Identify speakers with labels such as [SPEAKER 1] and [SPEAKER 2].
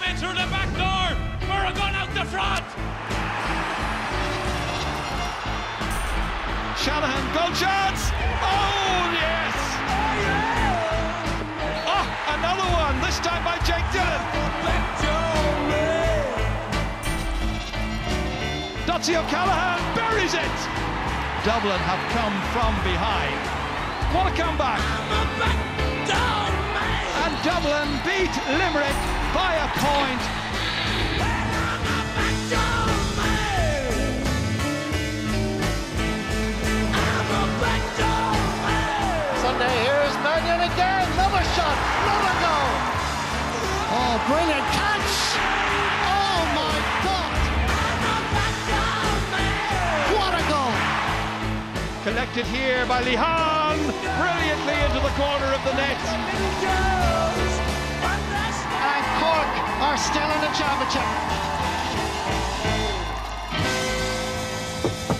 [SPEAKER 1] in through the back door. Murragon out the front.
[SPEAKER 2] Shanahan, goal chance! Oh, yes! Oh, another one, this time by Jake Dillon. Dotsie O'Callaghan buries it! Dublin have come from behind. What a comeback! And Dublin beat Limerick by a point.
[SPEAKER 3] Sunday, here's Mannion again, another shot, another goal. Oh, brilliant catch! Oh my God! What a goal!
[SPEAKER 2] Collected here by Lihan, brilliantly into the corner of the net.
[SPEAKER 3] And Cork are still in the championship.